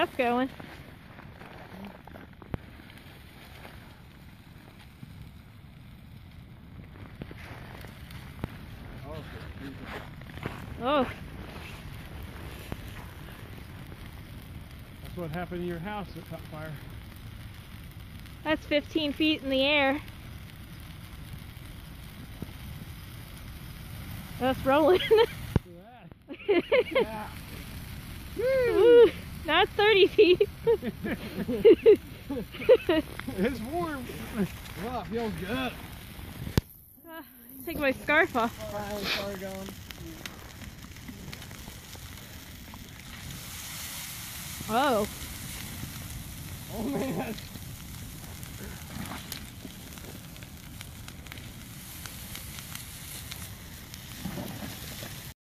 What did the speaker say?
stuff going. Oh. That's what happened to your house that caught fire. That's 15 feet in the air. That's rolling. Yeah. Ooh, not 30 feet. It's warm. Well, it feels good. Take my scarf off. Finally started going. Oh. Oh man.